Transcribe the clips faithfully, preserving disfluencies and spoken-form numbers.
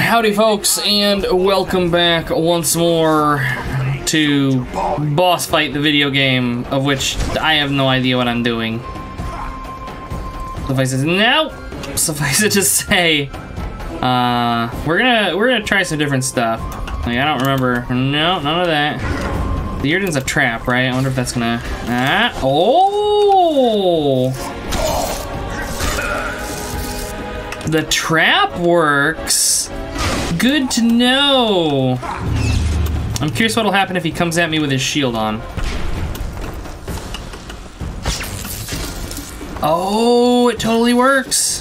Howdy folks, and welcome back once more to Boss Fight, the video game, of which I have no idea what I'm doing. Suffice it no, suffice it to say, uh, we're gonna we're gonna try some different stuff. Like, I don't remember. No, none of that. The Irden's a trap, right? I wonder if that's gonna. Ah, oh. The trap works. Good to know. I'm curious what'll happen if he comes at me with his shield on. Oh, it totally works.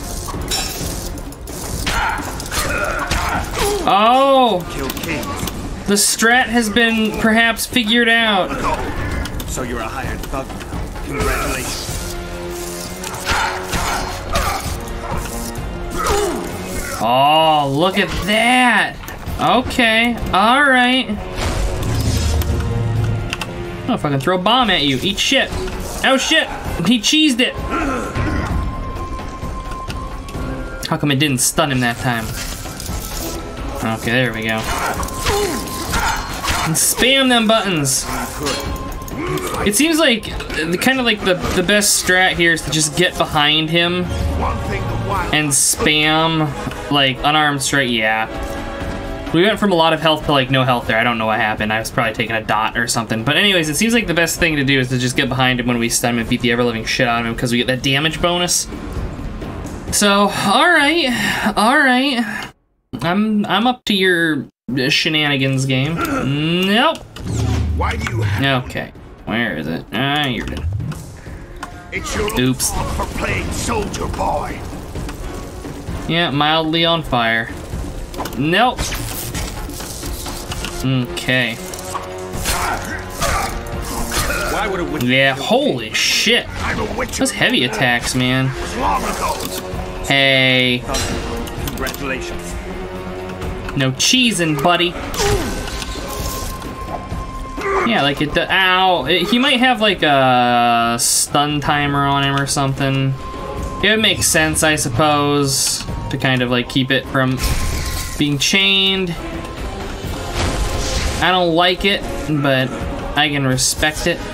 Oh, the strat has been perhaps figured out. So you're a hired thug now. Congratulations. Oh, look at that! Okay, alright. Oh, if I can throw a bomb at you, eat shit. Oh shit! He cheesed it! How come it didn't stun him that time? Okay, there we go. And spam them buttons! It seems like, kind of like the, the best strat here is to just get behind him and spam, like, unarmed strike. Yeah. We went from a lot of health to, like, no health there. I don't know what happened. I was probably taking a dot or something. But anyways, it seems like the best thing to do is to just get behind him when we stun him and beat the ever-living shit out of him because we get that damage bonus. So, alright. Alright. I'm, I'm up to your shenanigans game. Nope. Why do you have Okay. Where is it? Ah, you're dead. It's your Oops. for playing soldier boy. Yeah, mildly on fire. Nope. Okay. Why would a witch Yeah, holy shit. I'm a witcher. Those heavy attacks, man. Long ago. Hey. Congratulations. No cheesing, buddy. Yeah, like it. Ow! It, he might have like a stun timer on him or something. It would make sense, I suppose, to kind of like keep it from being chained. I don't like it, but I can respect it.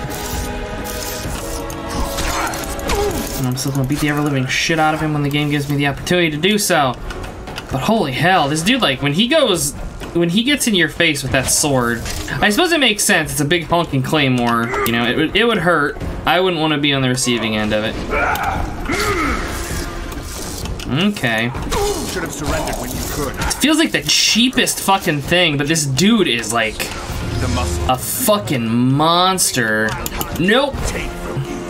And I'm still gonna beat the ever-living shit out of him when the game gives me the opportunity to do so. But holy hell, this dude, like, when he goes, when he gets in your face with that sword, I suppose it makes sense. It's a big honking claymore. You know, it would it would hurt. I wouldn't want to be on the receiving end of it. Okay. Should have surrendered when you could. It feels like the cheapest fucking thing, but this dude is like The muscle. a fucking monster. Nope. Take from you.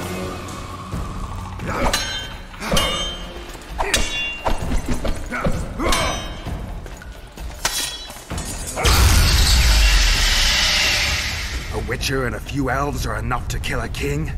A witcher and a few elves are enough to kill a king?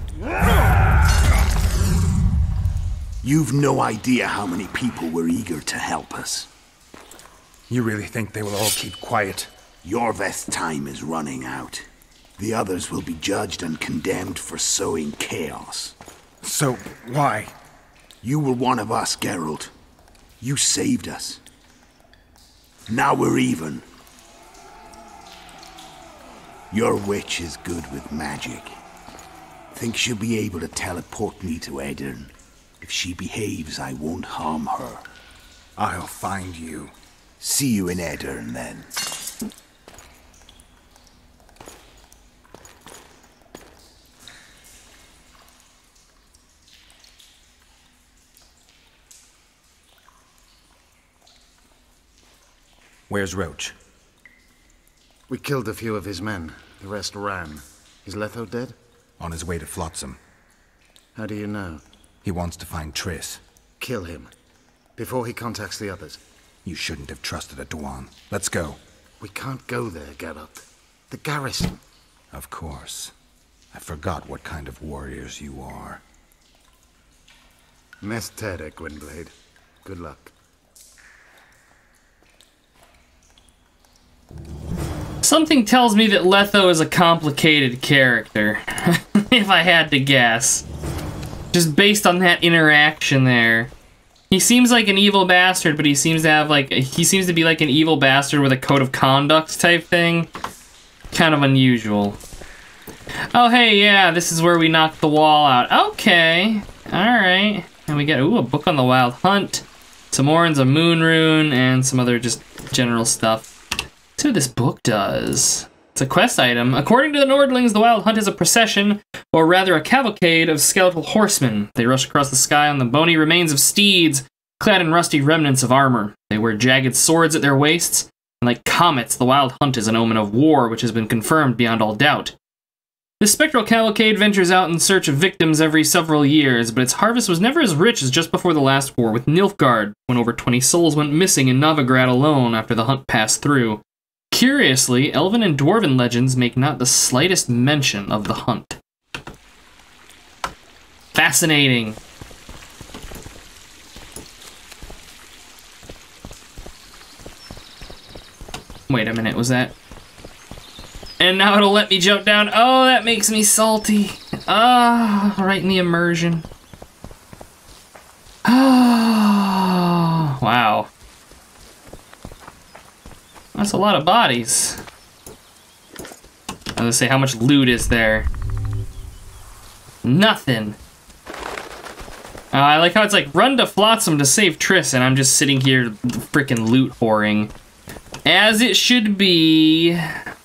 You've no idea how many people were eager to help us. You really think they will all keep quiet? Yorveth's time is running out. The others will be judged and condemned for sowing chaos. So, why? You were one of us, Geralt. You saved us. Now we're even. Your witch is good with magic. Think she'll be able to teleport me to Aedirn. If she behaves, I won't harm her. I'll find you. See you in Aedirn, then. Where's Roach? We killed a few of his men. The rest ran. Is Letho dead? On his way to Flotsam. How do you know? He wants to find Triss. Kill him. Before he contacts the others. You shouldn't have trusted a Dwan. Let's go. We can't go there, Geralt. The garrison. Of course. I forgot what kind of warriors you are. Nest Tere, Gwynblade. Good luck. Something tells me that Letho is a complicated character, if I had to guess. Just based on that interaction there. He seems like an evil bastard, but he seems to have like he seems to be like an evil bastard with a code of conduct type thing. Kind of unusual. Oh hey, yeah, this is where we knocked the wall out. Okay, all right, and we get ooh a book on the wild hunt, some orns, a moon rune, and some other just general stuff. That's what this book does. It's a quest item. According to the Nordlings, the wild hunt is a procession, or rather a cavalcade of skeletal horsemen. They rush across the sky on the bony remains of steeds, clad in rusty remnants of armor. They wear jagged swords at their waists, and like comets, the wild hunt is an omen of war, which has been confirmed beyond all doubt. This spectral cavalcade ventures out in search of victims every several years, but its harvest was never as rich as just before the last war with Nilfgaard, when over twenty souls went missing in Novigrad alone after the hunt passed through. Curiously, elven and dwarven legends make not the slightest mention of the hunt. Fascinating. Wait a minute, was that... And now it'll let me jump down. Oh, that makes me salty. Ah, oh, right in the immersion. Oh, wow. That's a lot of bodies. I was gonna say, how much loot is there? Nothing. Uh, I like how it's like, run to Flotsam to save Triss, and I'm just sitting here freaking loot whoring. As it should be.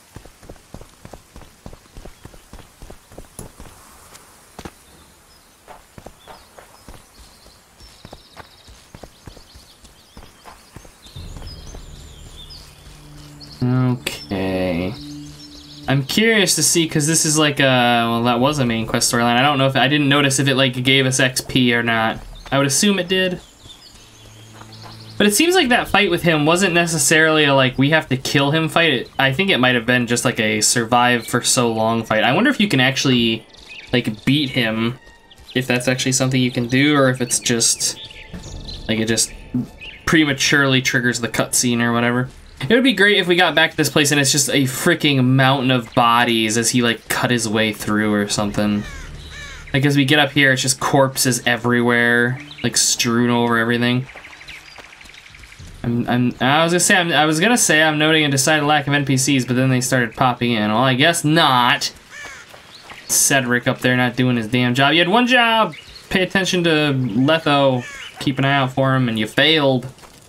Okay. I'm curious to see, because this is like a, well, that was a main quest storyline. I don't know if, I didn't notice if it like gave us X P or not. I would assume it did. But it seems like that fight with him wasn't necessarily a like, we have to kill him fight. It, I think it might have been just like a survive for so long fight. I wonder if you can actually like beat him, if that's actually something you can do, or if it's just like it just prematurely triggers the cutscene or whatever. It would be great if we got back to this place and it's just a freaking mountain of bodies as he like cut his way through or something. Like as we get up here, it's just corpses everywhere, like strewn over everything. I'm, I'm, I was gonna say, I'm, I was gonna say I'm noting a decided lack of N P Cs, but then they started popping in. Well, I guess not. Cedric up there not doing his damn job. You had one job. Pay attention to Letho. Keep an eye out for him, and you failed.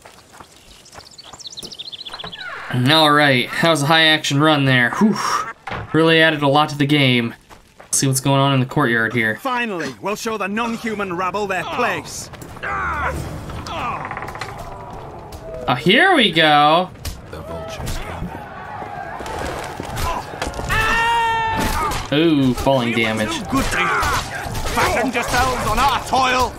Alright, that was a high action run there. Whew. Really added a lot to the game. Let's see what's going on in the courtyard here. Finally, we'll show the non-human rabble their place. Oh, here we go. The vultures came. Ooh, falling damage. Good thing. Fatten yourselves on our toil.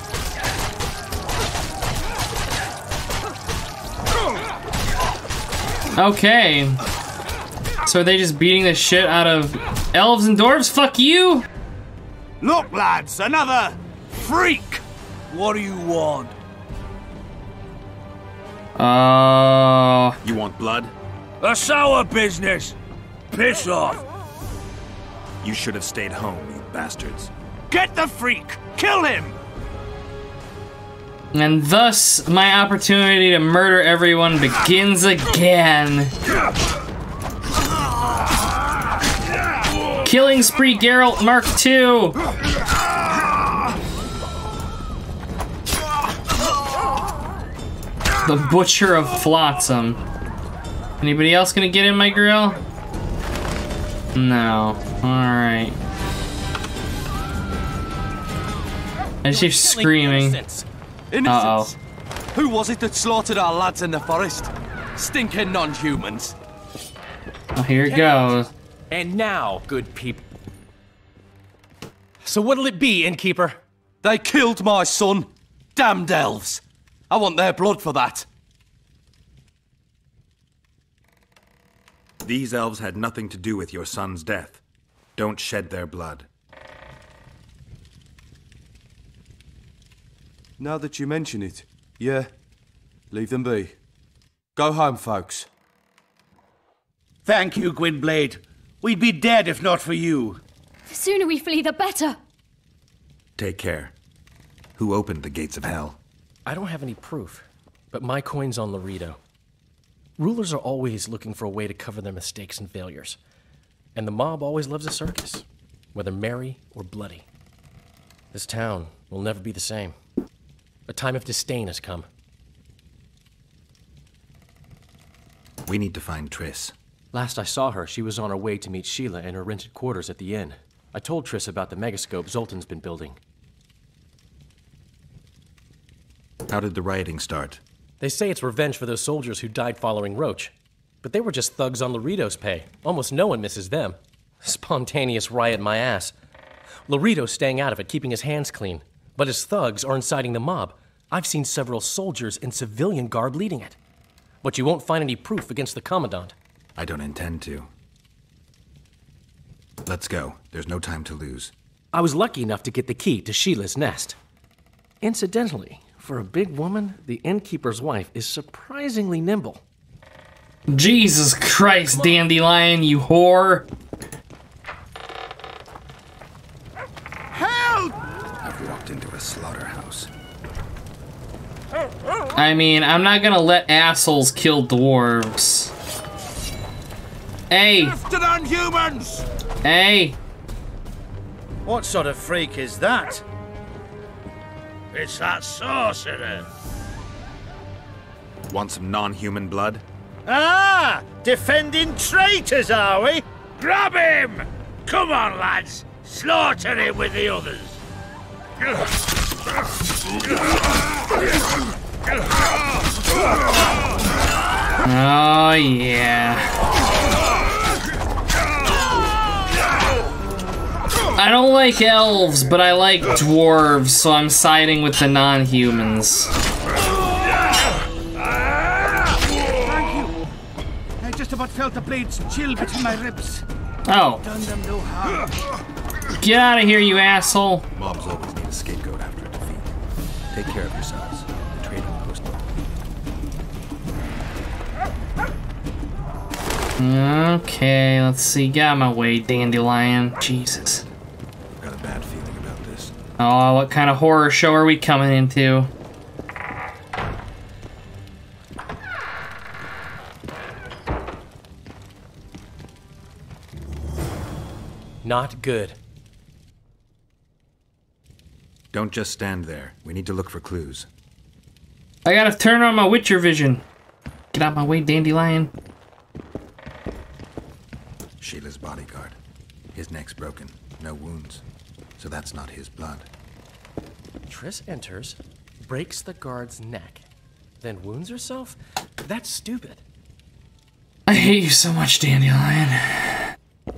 Okay. So are they just beating the shit out of elves and dwarves? Fuck you! Look, lads, another freak. What do you want? Uh... You want blood? A sour business! Piss off! You should have stayed home, you bastards. Get the freak! Kill him! And thus, my opportunity to murder everyone begins again. Killing Spree Geralt Mark two! The Butcher of Flotsam. Anybody else gonna get in my grill? No. Alright. I just hear screaming. Uh-oh. Who was it that slaughtered our lads in the forest? Stinking non-humans. Oh, here it goes. And now, good people. So what'll it be, innkeeper? They killed my son. Damned elves. I want their blood for that. These elves had nothing to do with your son's death. Don't shed their blood. Now that you mention it, yeah, leave them be. Go home, folks. Thank you, Gwynblade. We'd be dead if not for you. The sooner we flee, the better. Take care. Who opened the gates of hell? I don't have any proof, but my coin's on Laredo. Rulers are always looking for a way to cover their mistakes and failures. And the mob always loves a circus, whether merry or bloody. This town will never be the same. A time of disdain has come. We need to find Triss. Last I saw her, she was on her way to meet Sheila in her rented quarters at the inn. I told Triss about the megascope Zoltan's been building. How did the rioting start? They say it's revenge for those soldiers who died following Roach. But they were just thugs on Laredo's pay. Almost no one misses them. Spontaneous riot my ass. Laredo's staying out of it, keeping his hands clean. But his thugs are inciting the mob. I've seen several soldiers in civilian garb leading it. But you won't find any proof against the Commandant. I don't intend to. Let's go. There's no time to lose. I was lucky enough to get the key to Sheila's nest. Incidentally, for a big woman, the innkeeper's wife is surprisingly nimble. Jesus Christ, Dandelion, you whore. Help! I've walked into a slaughterhouse. I mean, I'm not gonna let assholes kill dwarves. Hey! After on humans! Hey! What sort of freak is that? It's that sorcerer. Want some non-human blood? Ah! Defending traitors, are we? Grab him! Come on, lads! Slaughter him with the others! Oh, yeah. I don't like elves, but I like dwarves, so I'm siding with the non-humans. Thank you. I just about felt the blades chill between my ribs. Oh. Done them no harm. Get out of here, you asshole. Mobs always need a scapegoat after a defeat. Take care of yourselves. The trade will post Okay, let's see. Get out of my way, Dandelion. Jesus. I've got a bad feeling about this. Oh, what kind of horror show are we coming into? Not good. Don't just stand there. We need to look for clues. I gotta turn on my Witcher vision. Get out of my way, Dandelion. Sheila's bodyguard. His neck's broken. No wounds. So that's not his blood. Triss enters, breaks the guard's neck, then wounds herself? That's stupid. I hate you so much, Dandelion.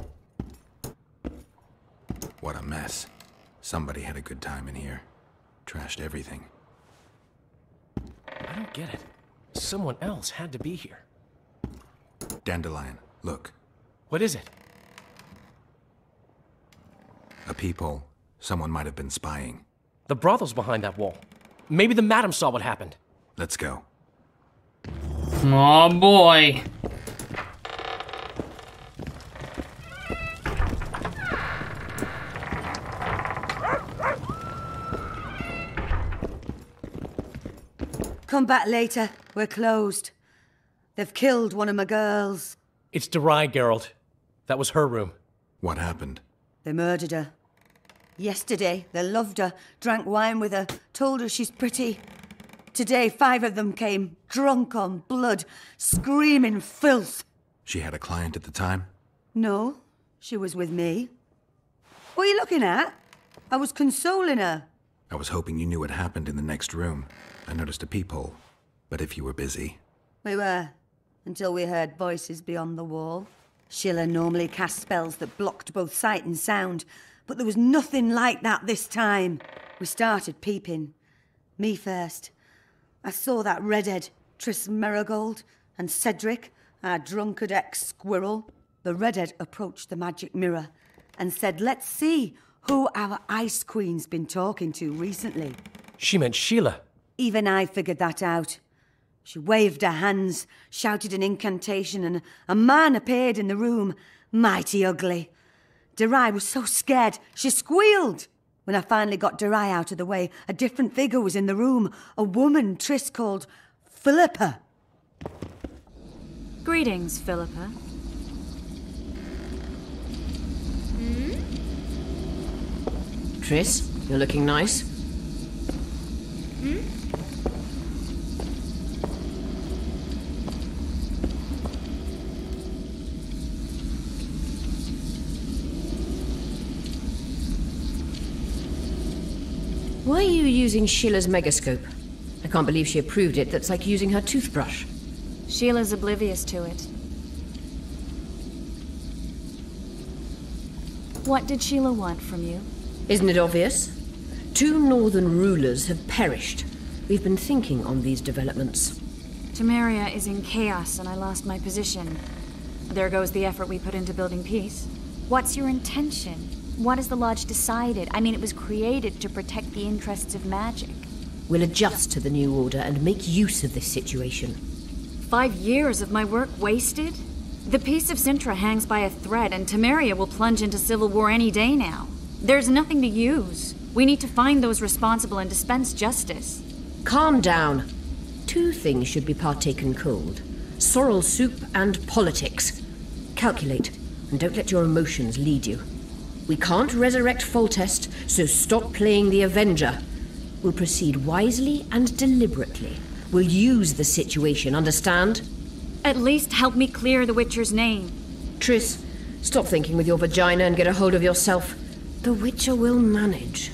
What a mess. Somebody had a good time in here. Trashed everything. I don't get it. Someone else had to be here. Dandelion, look. What is it? A peephole. Someone might have been spying. The brothel's behind that wall. Maybe the madam saw what happened. Let's go. Oh boy. Come back later. We're closed. They've killed one of my girls. It's Derai, Geralt. That was her room. What happened? They murdered her. Yesterday, they loved her, drank wine with her, told her she's pretty. Today, five of them came, drunk on blood, screaming filth. She had a client at the time? No, she was with me. What are you looking at? I was consoling her. I was hoping you knew what happened in the next room. I noticed a peephole. But if you were busy... We were, until we heard voices beyond the wall. Sheila normally cast spells that blocked both sight and sound, but there was nothing like that this time. We started peeping. Me first. I saw that redhead, Triss Merigold, and Cedric, our drunkard ex-squirrel. The redhead approached the magic mirror and said, let's see who our Ice Queen's been talking to recently. She meant Sheila. Even I figured that out. She waved her hands, shouted an incantation, and a man appeared in the room, mighty ugly. Derai was so scared, she squealed. When I finally got Durai out of the way, a different figure was in the room. A woman Triss called Philippa. Greetings, Philippa. Hmm? Triss, you're looking nice. Hmm? Why are you using Sheila's megascope? I can't believe she approved it. That's like using her toothbrush. Sheila's oblivious to it. What did Sheila want from you? Isn't it obvious? Two northern rulers have perished. We've been thinking on these developments. Temeria is in chaos and I lost my position. There goes the effort we put into building peace. What's your intention? What has the Lodge decided? I mean, it was created to protect the interests of magic. We'll adjust to the new order and make use of this situation. Five years of my work wasted? The peace of Sintra hangs by a thread, and Temeria will plunge into civil war any day now. There's nothing to use. We need to find those responsible and dispense justice. Calm down. Two things should be partaken cold. Sorrel soup and politics. Calculate, and don't let your emotions lead you. We can't resurrect Foltest, so stop playing the Avenger. We'll proceed wisely and deliberately. We'll use the situation, understand? At least help me clear the Witcher's name. Triss, stop thinking with your vagina and get a hold of yourself. The Witcher will manage.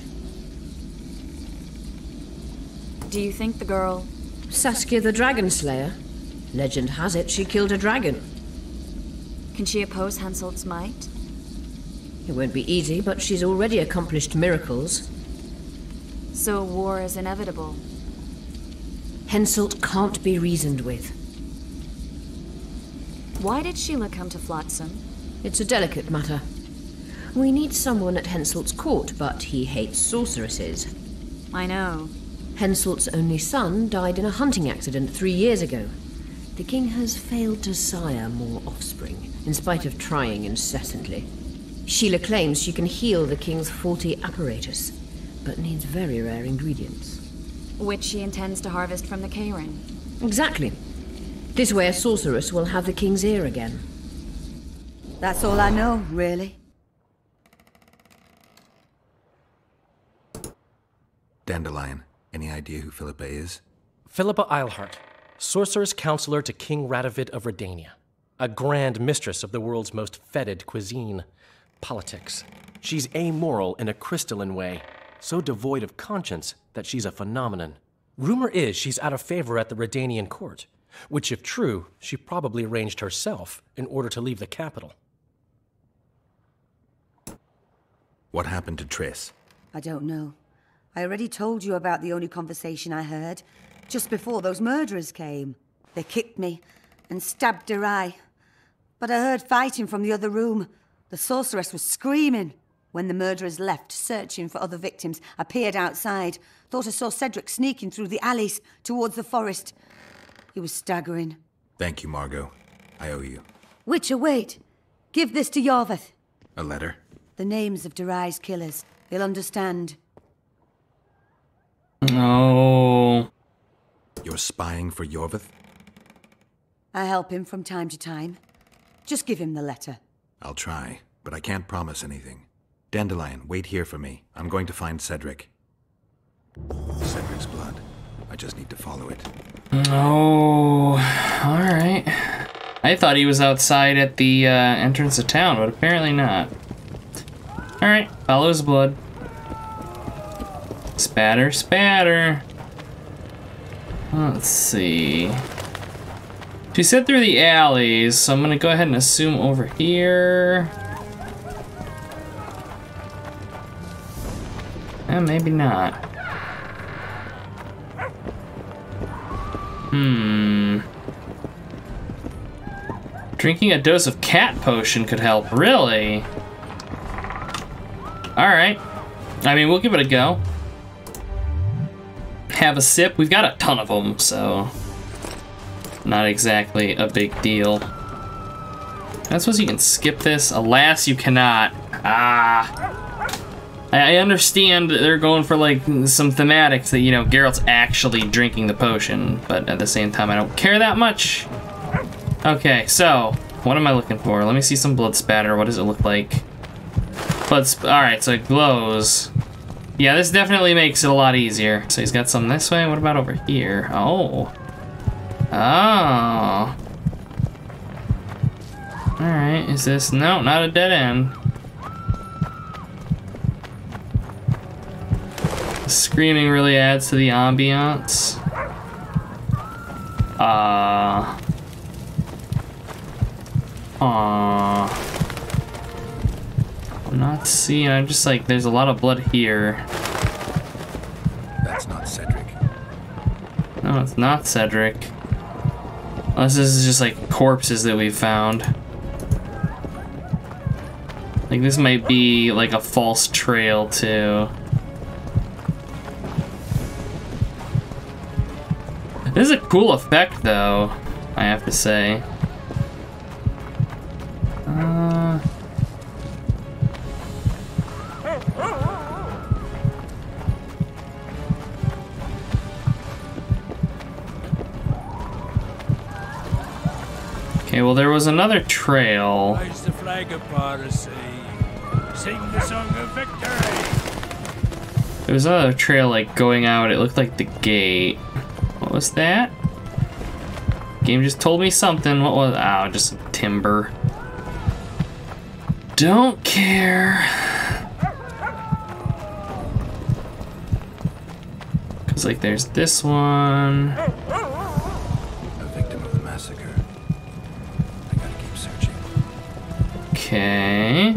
Do you think the girl... Saskia the Dragon Slayer? Legend has it she killed a dragon. Can she oppose Henselt's might? It won't be easy, but she's already accomplished miracles. So war is inevitable. Henselt can't be reasoned with. Why did Sheila come to Flotsam? It's a delicate matter. We need someone at Henselt's court, but he hates sorceresses. I know. Henselt's only son died in a hunting accident three years ago. The king has failed to sire more offspring, in spite of trying incessantly. Sheila claims she can heal the king's faulty apparatus, but needs very rare ingredients. Which she intends to harvest from the Kayrin. Exactly. This way a sorceress will have the king's ear again. That's all I know, really. Dandelion, any idea who Philippa is? Philippa Eilhart, sorceress counselor to King Radovid of Redania. A grand mistress of the world's most fetid cuisine. Politics. She's amoral in a crystalline way, so devoid of conscience that she's a phenomenon. Rumor is she's out of favor at the Redanian court, which if true, she probably arranged herself in order to leave the capital. What happened to Triss? I don't know. I already told you about the only conversation I heard, just before those murderers came. They kicked me and stabbed Durai. But I heard fighting from the other room. The sorceress was screaming. When the murderers left, searching for other victims, I peered outside. Thought I saw Cedric sneaking through the alleys towards the forest. He was staggering. Thank you, Margot. I owe you. Witcher, wait. Give this to Yorveth. A letter? The names of Durai's killers. He'll understand. No. You're spying for Yorveth? I help him from time to time. Just give him the letter. I'll try, but I can't promise anything. Dandelion, wait here for me. I'm going to find Cedric. Cedric's blood. I just need to follow it. Oh, alright. I thought he was outside at the uh, entrance of town, but apparently not. Alright, follow his blood. Spatter, spatter. Let's see. She said through the alleys, so I'm gonna go ahead and assume over here. Eh, maybe not. Hmm. Drinking a dose of cat potion could help, really? Alright. I mean, we'll give it a go. Have a sip. We've got a ton of them, so... not exactly a big deal. I suppose you can skip this. Alas, you cannot. Ah. I understand that they're going for like some thematics that, you know, Geralt's actually drinking the potion, but at the same time I don't care that much. Okay, so what am I looking for? Let me see some blood spatter. What does it look like? Blood sp- alright, so it glows. Yeah, this definitely makes it a lot easier. So he's got some this way. What about over here? Oh. Oh. Alright, is this... No, not a dead end. The screaming really adds to the ambiance. Uh... Aww. I'm not seeing... I'm just like, there's a lot of blood here. That's not Cedric. No, it's not Cedric. Unless this is just like corpses that we found. Like this might be like a false trail too. This is a cool effect though, I have to say. Uh... Okay, well there was another trail. Raise the flag of piracy. Sing the song of victory. There was another trail like going out. It looked like the gate. What was that? Game just told me something. What was? Oh, just some timber. Don't care. Cause like there's this one. Okay.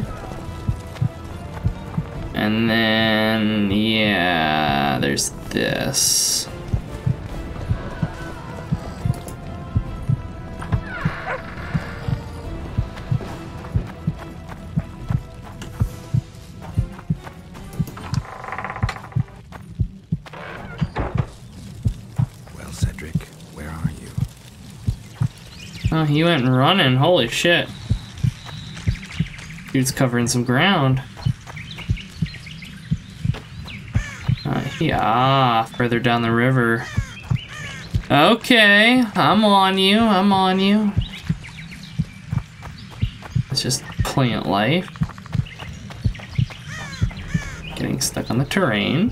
And then, yeah, there's this. Well, Cedric, where are you? Oh, he went running. Holy shit. Dude's covering some ground. Uh, yeah, further down the river. Okay, I'm on you, I'm on you. It's just plant life. Getting stuck on the terrain.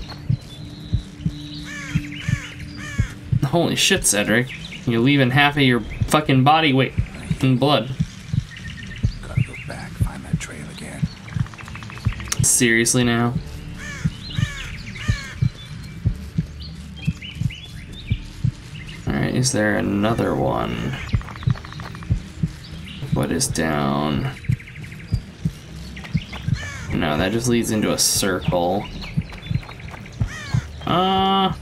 Holy shit, Cedric. You're leaving half of your fucking body weight in blood. Seriously now? Alright, is there another one? What is down? No, that just leads into a circle. Uh...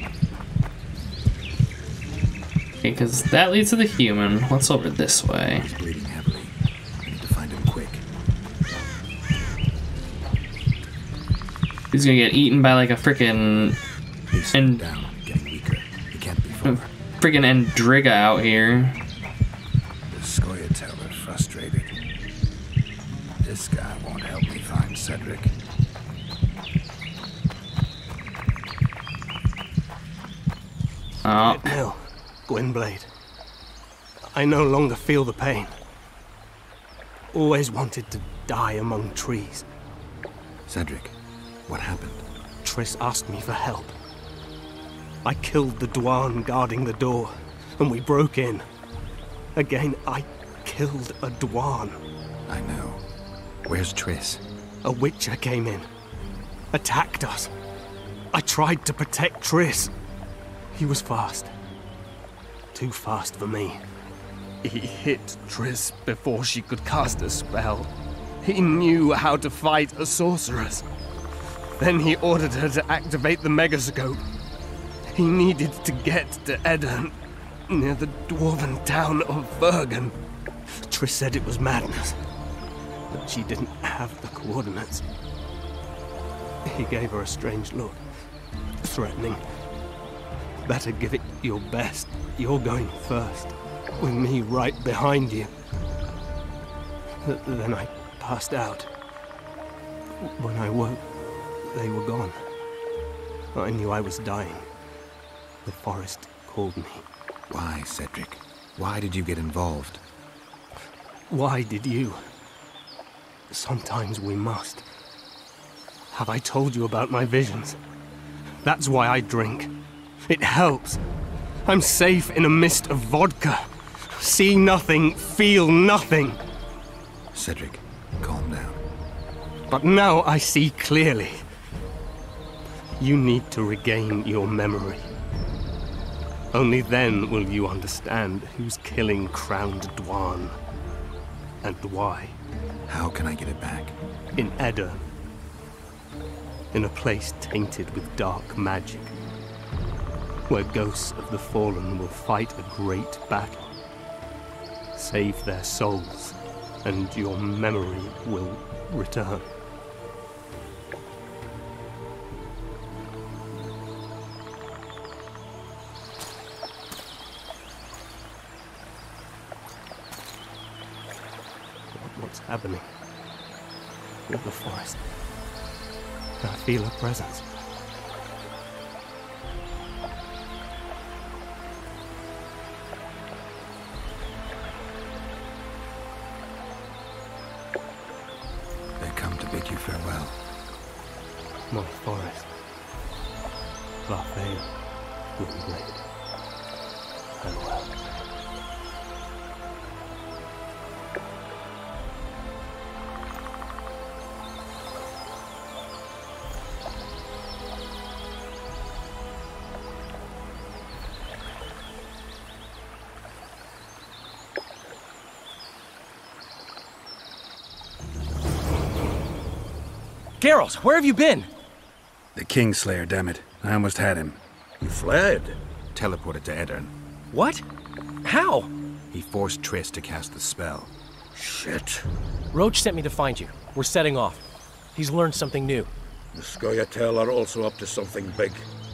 Okay, because that leads to the human. What's over this way? He's bleeding heavily. I need to find him quick. He's gonna get eaten by like a frickin' and down, getting weaker. He can't be far. Frickin' Endriga out here. The Scoia'tael are frustrated. This guy won't help me find Cedric. Oh. No, Gwynblade. I no longer feel the pain. Always wanted to die among trees. Cedric. What happened? Triss asked me for help. I killed the Dwan guarding the door, and we broke in. Again, I killed a Dwan. I know. Where's Triss? A Witcher came in, attacked us. I tried to protect Triss. He was fast. Too fast for me. He hit Triss before she could cast a spell. He knew how to fight a sorceress. Then he ordered her to activate the megascope. He needed to get to Edirn, near the dwarven town of Bergen. Triss said it was madness, but she didn't have the coordinates. He gave her a strange look, threatening. Better give it your best. You're going first, with me right behind you. Th- then I passed out. When I woke, they were gone. I knew I was dying. The forest called me. Why, Cedric? Why did you get involved? Why did you? Sometimes we must. Have I told you about my visions? That's why I drink. It helps. I'm safe in a mist of vodka. See nothing, feel nothing. Cedric, calm down. But now I see clearly. You need to regain your memory. Only then will you understand who's killing Crowned Dwan. And why. How can I get it back? In Edirn. In a place tainted with dark magic. Where ghosts of the fallen will fight a great battle. Save their souls, and your memory will return. What's happening with the forest? I feel a presence. They come to bid you farewell. My forest. Lathael, Gwynblade. Farewell. Geralt, where have you been? The Kingslayer, damn it. I almost had him. He fled. Teleported to Edirn. What? How? He forced Triss to cast the spell. Shit. Roach sent me to find you. We're setting off. He's learned something new. The Scoia'tael are also up to something big.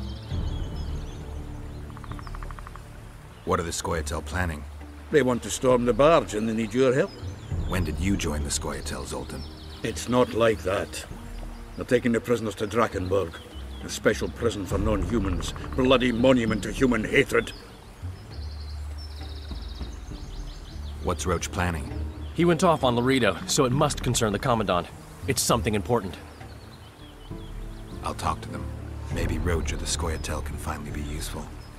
What are the Scoia'tael planning? They want to storm the barge and they need your help. When did you join the Scoia'tael, Zoltan? It's not like that. They're taking the prisoners to Drakenburg, a special prison for non-humans, bloody monument to human hatred. What's Roach planning? He went off on Laredo, so it must concern the Commandant. It's something important. I'll talk to them. Maybe Roach or the Scoia'tael can finally be useful.